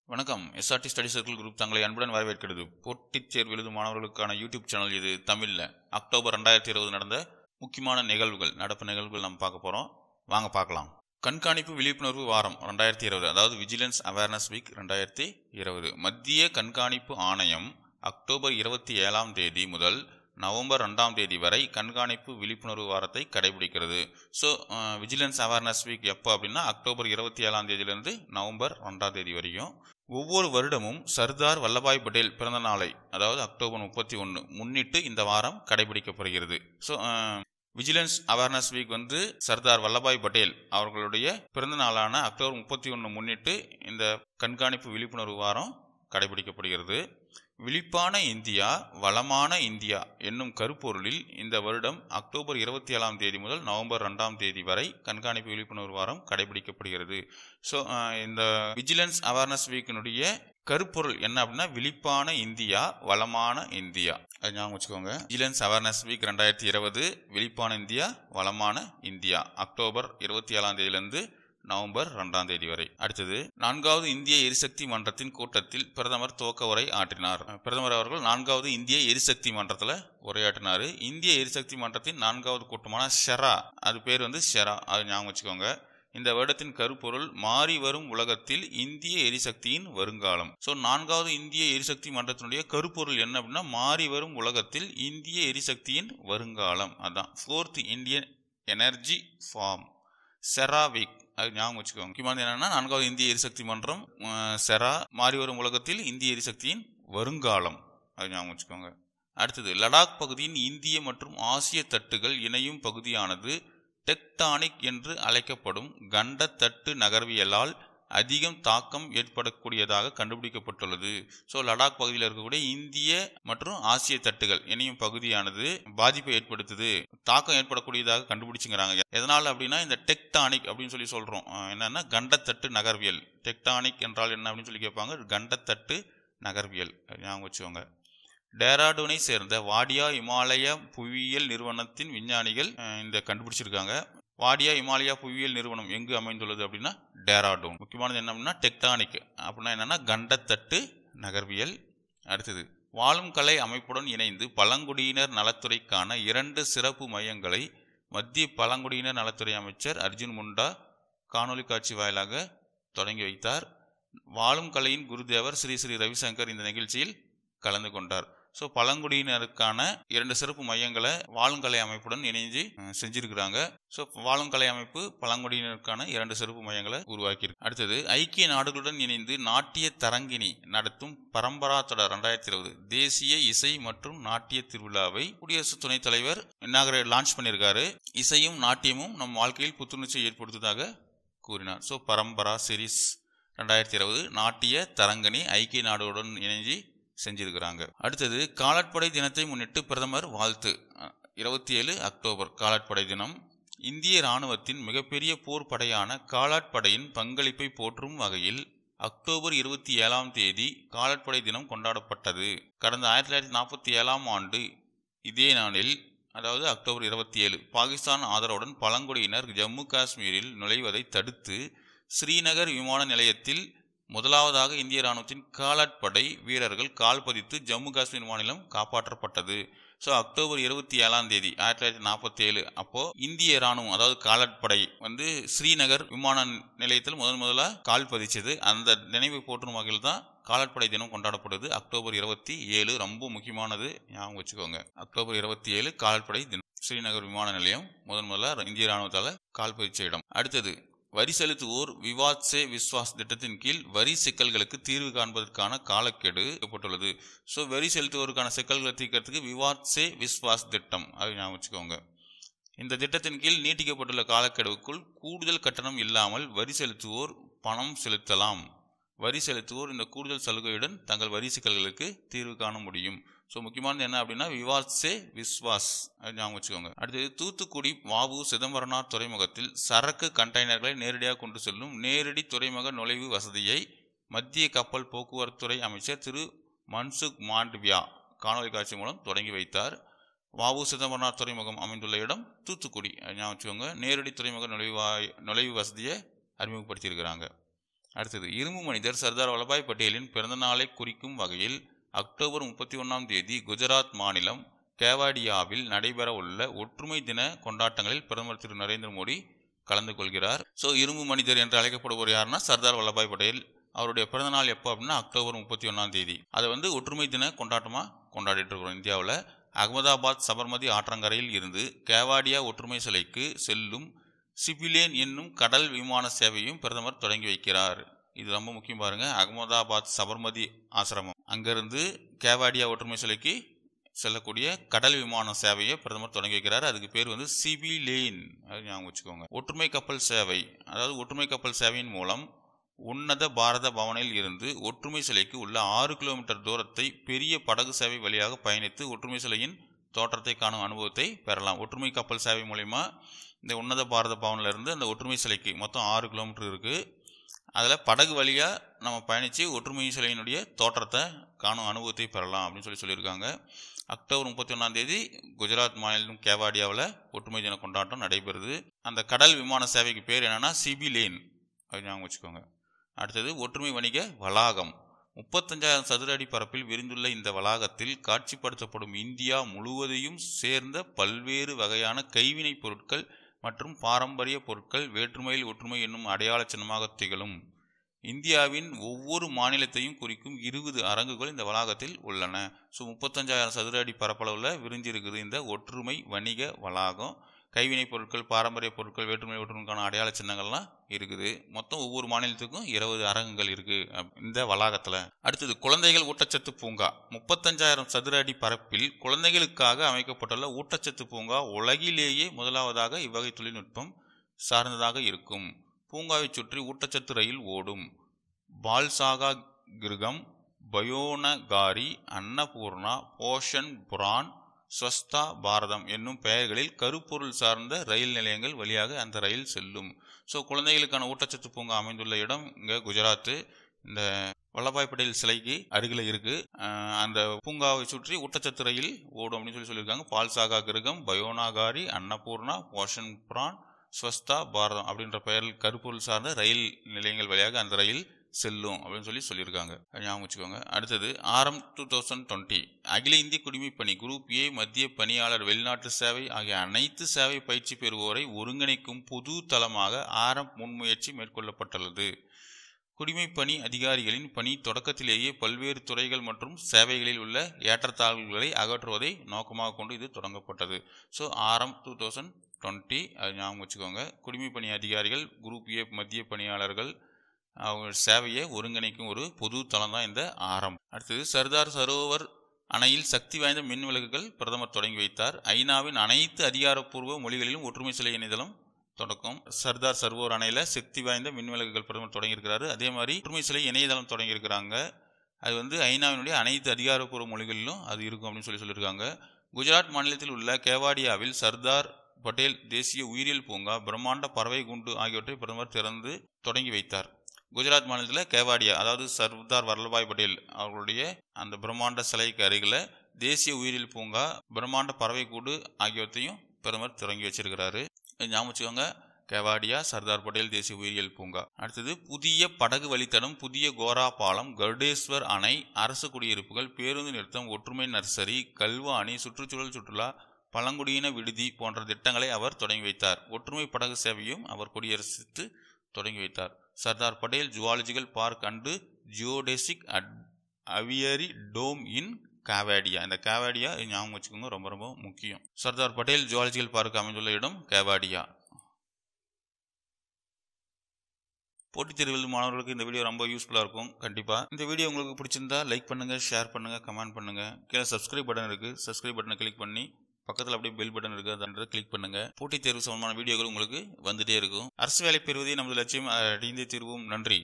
வணக்கம். SRT study circle group தங்களை அன்புடன் வரவேற்கிறது. போட்டித் தேர்வு எழுதும் மாணவர்களுக்கான யூடியூப் சேனல் இது. தமிழில் அக்டோபர் 2020 நடந்த முக்கியமான நிகழ்வுகள், நடப்பு நிகழ்வுகள் நம்ம பார்க்க போகிறோம். வாங்க பார்க்கலாம். கண்காணிப்பு விழிப்புணர்வு வாரம் 2020, அதாவது விஜிலன்ஸ் அவேர்னஸ் வீக் 2020. மத்திய கண்காணிப்பு ஆணையம் அக்டோபர் 27ஆம் தேதி முதல் நவம்பர் 2ஆம் தேதி வரை கண்காணிப்பு விழிப்புணர்வு வாரத்தை கடைபிடிக்கிறது. ஸோ விஜிலன்ஸ் அவேர்னஸ் வீக் எப்போ அப்படின்னா அக்டோபர் 27ஆம் தேதியிலிருந்து நவம்பர் 2ஆம் தேதி வரையும். ஒவ்வொரு வருடமும் சர்தார் வல்லபாய் பட்டேல் பிறந்த நாளை, அதாவது அக்டோபர் 31 முன்னிட்டு இந்த வாரம் கடைபிடிக்கப்படுகிறது. So vigilance awareness week Sardar Vallabhbhai Patel அவர்களுடைய பிறந்த நாளான அக்டோபர் 31 முன்னிட்டு இந்த கண்காணிப்பு விழிப்புணர்வு வாரம் கடைபிடிக்கப்படுகிறது. விழிப்பான இந்தியா வளமான இந்தியா என்னும் கருப்பொருளில் இந்த வருடம் அக்டோபர் 27ஆம் தேதி முதல் நவம்பர் 2ஆம் தேதி வரை கண்காணிப்பு விழிப்புணர்வு வாரம் கடைபிடிக்கப்படுகிறது. ஸோ இந்த விஜிலன்ஸ் அவேர்னஸ் வீக்கினுடைய கருப்பொருள் என்ன அப்படின்னா விழிப்பான இந்தியா வளமான இந்தியா. அது ஞாபகம் வச்சுக்கோங்க. விஜிலன்ஸ் அவேர்னஸ் வீக் 2020 விழிப்பான இந்தியா வளமான இந்தியா அக்டோபர் 27ஆம் தேதியிலிருந்து நவம்பர் 2ஆம் தேதி வரை. அடுத்தது 4வது இந்திய எரிசக்தி மன்றத்தின் கூட்டத்தில் பிரதமர் துவக்க உரை ஆற்றினார். பிரதமர் அவர்கள் 4வது இந்திய எரிசக்தி மன்றத்தில் உரையாற்றினார். இந்திய எரிசக்தி மன்றத்தின் 4வது கூட்டமான ஷெரா, அது பேர் ஷெரா, அது ஞாபகம் வச்சுக்கோங்க. இந்த வருடத்தின் கருப்பொருள் மாறி வரும் உலகத்தில் இந்திய எரிசக்தியின் வருங்காலம். ஸோ 4வது இந்திய எரிசக்தி மன்றத்தினுடைய கருப்பொருள் என்ன அப்படின்னா மாறி வரும் உலகத்தில் இந்திய எரிசக்தியின் வருங்காலம். அதான் 4th Indian energy form CERAWeek, அது ஞாபகம் வச்சுக்கோங்க. முக்கியமானது என்னன்னா 4வது இந்திய எரிசக்தி மன்றம் செரா, மாறி வரும் உலகத்தில் இந்திய எரிசக்தியின் வருங்காலம், அது ஞாபகம் வச்சுக்கோங்க. அடுத்தது லடாக் பகுதியின் இந்திய மற்றும் ஆசிய தட்டுகள் இணையும் பகுதியானது டெக்டானிக் என்று அழைக்கப்படும் கண்டத்தட்டு நகர்வியலால் அதிகம் தாக்கம் ஏற்படக்கூடியதாக கண்டுபிடிக்கப்பட்டுள்ளது. ஸோ லடாக் பகுதியில் இருக்கக்கூடிய இந்திய மற்றும் ஆசிய தட்டுகள் இணையும் பகுதியானது பாதிப்பை ஏற்படுத்துது, தாக்கம் ஏற்படக்கூடியதாக கண்டுபிடிச்சுங்கிறாங்க. எதனால் அப்படின்னா இந்த டெக்டானிக் அப்படின்னு சொல்றோம். என்னன்னா கண்டத்தட்டு நகர்வியல். டெக்டானிக் என்றால் என்ன அப்படின்னு சொல்லி கேட்பாங்க. கண்டத்தட்டு நகர்வியல் ஞாபகம் வச்சுக்கோங்க. டேராடூனை சேர்ந்த வாடியா இமாலய புவியியல் நிறுவனத்தின் விஞ்ஞானிகள் இந்த கண்டுபிடிச்சிருக்காங்க. வாடியா இமாலயா புவியியல் நிறுவனம் எங்கு அமைந்துள்ளது அப்படின்னா டேராடூன். முக்கியமானது என்ன அப்படின்னா டெக்டானிக் அப்படின்னா என்னன்னா கண்டத்தட்டு நகர்வியல். அடுத்தது வாழும் கலை அமைப்புடன் இணைந்து பழங்குடியினர் நலத்துறைக்கான 2 சிறப்பு மையங்களை மத்திய பழங்குடியினர் நலத்துறை அமைச்சர் அர்ஜுன் முண்டா காணொலி காட்சி வாயிலாக தொடங்கி வைத்தார். வாழும் கலையின் குருதேவர் ஸ்ரீ ஸ்ரீ ரவிசங்கர் இந்த நிகழ்ச்சியில் கலந்து கொண்டார். ஸோ பழங்குடியினருக்கான 2 சிறப்பு மையங்களை வாழுங்கலை அமைப்புடன் இணைஞ்சு செஞ்சிருக்கிறாங்க. ஸோ வாழுங்கலை அமைப்பு பழங்குடியினருக்கான 2 சிறப்பு மையங்களை உருவாக்கியிருக்கு. அடுத்தது ஐக்கிய நாடுகளுடன் இணைந்து நாட்டிய தரங்கிணி நடத்தும் பரம்பரா தொடர் 2020 தேசிய இசை மற்றும் நாட்டிய திருவிழாவை குடியரசு துணைத் தலைவர் லான்ச் பண்ணியிருக்காரு. இசையும் நாட்டியமும் நம் வாழ்க்கையில் புத்துணர்ச்சியை ஏற்படுத்துவதாக கூறினார். ஸோ பரம்பரா சீரீஸ் 2020 நாட்டிய தரங்கிணி ஐக்கிய நாடுகளுடன் இணைஞ்சு செஞ்சிருக்கிறாங்க. அடுத்தது காலாட்படை தினத்தை முன்னிட்டு பிரதமர் வாழ்த்து. 27 அக்டோபர் காலாட்படை தினம். இந்திய இராணுவத்தின் மிகப்பெரிய போர் படையான காலாட்படையின் பங்களிப்பை போற்றும் வகையில் அக்டோபர் 27ஆம் தேதி காலாட்படை தினம் கொண்டாடப்பட்டது. கடந்த 1947ஆம் ஆண்டு இதே நாளில், அதாவது அக்டோபர் 27, பாகிஸ்தான் ஆதரவுடன் பழங்குடியினர் ஜம்மு காஷ்மீரில் நுழைவதை தடுத்து ஸ்ரீநகர் விமான நிலையத்தில் முதலாவதாக இந்திய இராணுவத்தின் காலாட்படை வீரர்கள் கால் பதித்து ஜம்மு காஷ்மீர் மாநிலம் காப்பாற்றப்பட்டது. ஸோ அக்டோபர் 27ஆம் தேதி 1947 அப்போ இந்திய இராணுவம், அதாவது காலாட்படை ஸ்ரீநகர் விமான நிலையத்தில் முதலாக கால் பதிச்சது. அந்த நினைவை போற்றும் வகையில் தான் காலாட்படை தினம் கொண்டாடப்படுது. அக்டோபர் 27 ரொம்ப முக்கியமானது, ஞாபகம் வச்சுக்கோங்க. அக்டோபர் 27 காலாட்படை தினம். ஸ்ரீநகர் விமான நிலையம் முதல்ல இந்திய இராணுவத்தால் கால் பதிச்ச இடம். அடுத்தது வரி செலுத்துவோர் விவாத் சே விஸ்வாஸ் திட்டத்தின் கீழ் வரி சிக்கல்களுக்கு தீர்வு காண்பதற்கான காலக்கெடு வைக்கப்பட்டுள்ளது. ஸோ வரி செலுத்துவோருக்கான சிக்கல்களை தீர்க்கிறதுக்கு விவாத் சே விஸ்வாஸ் திட்டம், அது ஞாபகம் வச்சுக்கோங்க. இந்த திட்டத்தின் கீழ் நீட்டிக்கப்பட்டுள்ள காலக்கெடுவுக்குள் கூடுதல் கட்டணம் இல்லாமல் வரி செலுத்துவோர் பணம் செலுத்தலாம். வரி செலுத்துவோர் இந்த கூடுதல் சலுகையுடன் தங்கள் வரி சிக்கல்களுக்கு தீர்வு காண முடியும். ஸோ முக்கியமானது என்ன அப்படின்னா விவாத் சே விஸ்வாஸ், அது ஞாபகம் வச்சுக்கோங்க. அடுத்தது தூத்துக்குடி வ.உ. சிதம்பரனார் துறைமுகத்தில் சரக்கு கண்டெய்னர்களை நேரடியாக கொண்டு செல்லும் நேரடி துறைமுக நுழைவு வசதியை மத்திய கப்பல் போக்குவரத்துறை அமைச்சர் திரு மன்சுக் மாண்டவியா காணொலி காட்சி மூலம் தொடங்கி வைத்தார். வ.உ. சிதம்பரனார் துறைமுகம் அமைந்துள்ள இடம் தூத்துக்குடி, ஞாபகம் வச்சுக்கோங்க. நேரடி துறைமுக நுழைவு வசதியை அறிமுகப்படுத்தியிருக்கிறாங்க. அடுத்தது இரும்பு மனிதர் சர்தார் வல்லபாய் பட்டேலின் பிறந்த நாளை குறிக்கும் வகையில் அக்டோபர் 31ஆம் தேதி குஜராத் மாநிலம் கேவாடியாவில் நடைபெற உள்ள ஒற்றுமை தின கொண்டாட்டங்களில் பிரதமர் திரு நரேந்திர மோடி கலந்து கொள்கிறார். ஸோ இரும்பு மனிதர் என்று அழைக்கப்படுவர் யாருன்னா சர்தார் வல்லபாய் பட்டேல். அவருடைய பிறந்த நாள் எப்போ அப்படின்னா அக்டோபர் 31ஆம் தேதி. அதை ஒற்றுமை தின கொண்டாட்டமாக கொண்டாடிட்டு இருக்கிறோம் இந்தியாவில். அகமதாபாத் சபர்மதி ஆற்றங்கரையில் இருந்து கேவாடியா ஒற்றுமை சிலைக்கு செல்லும் சிபிலேன் என்னும் கடல் விமான சேவையும் பிரதமர் தொடங்கி வைக்கிறார். இது ரொம்ப முக்கியம் பாருங்க. அகமதாபாத் சபர்மதி ஆசிரமம் அங்கிருந்து கேவாடியா ஒற்றுமை சிலைக்கு செல்லக்கூடிய கடல் விமான சேவையை பிரதமர் தொடங்கி வைக்கிறார். அதுக்கு பேர் சிபிலேன். அது ஞாபகம் வச்சுக்கோங்க. ஒற்றுமை கப்பல் சேவை, அதாவது ஒற்றுமை கப்பல் சேவையின் மூலம் உன்னத பாரத பவனில் இருந்து ஒற்றுமை சிலைக்கு உள்ள 6 கிலோமீட்டர் தூரத்தை பெரிய படகு சேவை வழியாக பயணித்து ஒற்றுமை சிலையின் தோற்றத்தை காணும் அனுபவத்தை பெறலாம். ஒற்றுமை கப்பல் சேவை மூலமா இந்த உன்னத பாரத பவனில் இருந்து அந்த ஒற்றுமை சிலைக்கு மொத்தம் 6 கிலோமீட்டர் இருக்குது. அதில் படகு வழியாக நம்ம பயணித்து ஒற்றுமை சிலையினுடைய தோற்றத்தை காணும் அனுபவத்தை பெறலாம் அப்படின்னு சொல்லியிருக்காங்க. அக்டோபர் 31ஆம் தேதி குஜராத் மாநிலம் கேவாடியாவில் ஒற்றுமை தின கொண்டாட்டம் நடைபெறுது. அந்த கடல் விமான சேவைக்கு பேர் என்னன்னா சிபிலேன். அது ஞாபகம் வச்சுக்கோங்க. அடுத்தது ஒற்றுமை வணிக வளாகம். 35,000 சதுர அடி பரப்பில் விரிந்துள்ள இந்த வளாகத்தில் காட்சிப்படுத்தப்படும் இந்தியா முழுவதையும் சேர்ந்த பல்வேறு வகையான கைவினை பொருட்கள் மற்றும் பாரம்பரிய பொருட்கள் வேற்றுமையில் ஒற்றுமை என்னும் அடையாள சின்னமாக திகழும். இந்தியாவின் ஒவ்வொரு மாநிலத்தையும் குறிக்கும் 20 அரங்குகள் இந்த வளாகத்தில் உள்ளன. ஸோ 35,000 சதுர அடி பரப்பளவில் விரிஞ்சிருக்குது இந்த ஒற்றுமை வணிக வளாகம். கைவினை பொருட்கள், பாரம்பரிய பொருட்கள், வேற்றுமை ஒற்றுமைக்கான அடையாள சின்னங்கள்லாம் இருக்குது. மொத்தம் ஒவ்வொரு மாநிலத்துக்கும் 20 அரங்குகள் இருக்கு இந்த வளாகத்தில். அடுத்தது குழந்தைகள் ஊட்டச்சத்து பூங்கா. 35,000 சதுர அடி பரப்பில் குழந்தைகளுக்காக அமைக்கப்பட்டுள்ள ஊட்டச்சத்து பூங்கா உலகிலேயே முதலாவதாக இவ்வகை தொழில்நுட்பம் சார்ந்ததாக இருக்கும். பூங்காவை சுற்றி ஊட்டச்சத்து ரயில் ஓடும். பால்சாகா கிருகம், பயோனகாரி, அன்னபூர்ணா, போஷன் புரான், ஸ்வஸ்தா பாரதம் என்னும் பெயர்களில் கருப்பொருள் சார்ந்த ரயில் நிலையங்கள் வழியாக அந்த ரயில் செல்லும். ஸோ குழந்தைகளுக்கான ஊட்டச்சத்து பூங்கா அமைந்துள்ள இடம் இங்கே குஜராத்து. இந்த வல்லபாய் பட்டேல் சிலைக்கு அருகில் இருக்கு. அந்த பூங்காவை சுற்றி ஊட்டச்சத்து ரயில் ஓடும் அப்படின்னு சொல்லியிருக்காங்க. பால்சாகா கிருகம், பயோனகாரி, அன்னபூர்ணா, போஷன் புரான், ஸ்வஸ்தா பாரதம் அப்படின்ற பெயரில் கருப்பொருள் சார்ந்த ரயில் நிலையங்கள் வழியாக அந்த ரயில் செல்லும் அப்படின்னு சொல்லியிருக்காங்க. ஞாபகம் வச்சுக்கோங்க. அடுத்தது ஆரம் 2020 அகில இந்திய குடிமைப்பணி குரூப் ஏ மத்திய பணியாளர் வெளிநாட்டு சேவை ஆகிய அனைத்து சேவை பயிற்சி பெறுவோரை ஒருங்கிணைக்கும் பொது தளமாக ஆரம் முன்முயற்சி மேற்கொள்ளப்பட்டுள்ளது. குடிமைப்பணி அதிகாரிகளின் பணி தொடக்கத்திலேயே பல்வேறு துறைகள் மற்றும் சேவைகளில் உள்ள ஏற்றத்தாழ்வுகளை அகற்றுவதை நோக்கமாக கொண்டு இது தொடங்கப்பட்டது. ஸோ ஆரம் 2020 அது ஞாபகம் வச்சுக்கோங்க. குடிமைப்பணி அதிகாரிகள் குரூப் ஏ மத்திய பணியாளர்கள் அவங்க சேவையை ஒருங்கிணைக்கும் ஒரு பொது தளம் தான் இந்த ஆரம். அடுத்தது சர்தார் சரோவர் அணையில் சக்தி வாய்ந்த மின் விளக்குகள் பிரதமர் தொடங்கி வைத்தார். ஐநாவின் அனைத்து அதிகாரப்பூர்வ மொழிகளிலும் ஒற்றுமை சிலை இணையதளம் தொடக்கம். சர்தார் சரோவர் அணையில் சக்தி வாய்ந்த மின் விளக்குகள் பிரதமர் தொடங்கியிருக்கிறாரு. அதே மாதிரி ஒற்றுமை சிலை இணையதளம் தொடங்கியிருக்கிறாங்க. அது ஐநாவினுடைய அனைத்து அதிகாரப்பூர்வ மொழிகளிலும் அது இருக்கும் அப்படின்னு சொல்லியிருக்காங்க. குஜராத் மாநிலத்தில் உள்ள கேவாடியாவில் சர்தார் பட்டேல் தேசிய உயிரியல் பூங்கா, பிரம்மாண்ட பறவை குண்டு ஆகியவற்றை பிரதமர் திறந்து தொடங்கி வைத்தார். குஜராத் மாநிலத்தில் கேவாடியா, அதாவது சர்தார் வல்லபாய் பட்டேல் அவர்களுடைய அந்த பிரம்மாண்ட சிலைக்கு அருகில் தேசிய உயிரியல் பூங்கா, பிரம்மாண்ட பறவை கூடு ஆகியவற்றையும் பிரதமர் தொடங்கி வச்சிருக்கிறாரு. ஞாபகம் வச்சுக்கோங்க. கேவாடியா, சர்தார் பட்டேல் தேசிய உயிரியல் பூங்கா. அடுத்தது புதிய படகு வழித்தடம், புதிய கோரா பாலம், கருடேஸ்வர் அணை, அரசு குடியிருப்புகள், பேருந்து நிறுத்தம், ஒற்றுமை நர்சரி, கல்வாணி, சுற்றுச்சூழல் சுற்றுலா, பழங்குடியின விடுதி போன்ற திட்டங்களை அவர் தொடங்கி வைத்தார். ஒற்றுமை படகு சேவையும் அவர் கொடியரசித்து தொடங்கி வைத்தார். Sardar Patel zoological park and geodesic aviary dome in Kevadia. இந்த கேவாடியா ஞாபகம் வச்சுக்கோங்க, ரொம்ப ரொம்ப முக்கியம். சர்தார் பட்டேல் ஜுவாலஜிக்கல் பார்க் அமைந்துள்ள இடம் கேவாடியா. போட்டித் தேர்வில் மாணவர்களுக்கு இந்த வீடியோ ரொம்ப யூஸ்ஃபுல்லாக இருக்கும். கண்டிப்பாக இந்த வீடியோ உங்களுக்கு பிடிச்சிருந்தா லைக் பண்ணுங்கள், ஷேர் பண்ணுங்கள், கமெண்ட் பண்ணுங்கள். கீழே சப்ஸ்கிரைப் பட்டன் இருக்குது. சப்ஸ்கிரைப் பட்டனை கிளிக் பண்ணி பக்கத்தில் அப்படியே பெல் பட்டன் இருக்குது, அதை கிளிக் பண்ணுங்கள். போட்டித் தேர்வு சம்பந்தமான வீடியோக்கள் உங்களுக்கு வந்துட்டே இருக்கும். அரசு வேலை பெறுவதே நமது லட்சியம். அடைந்தே தீர்வோம். நன்றி.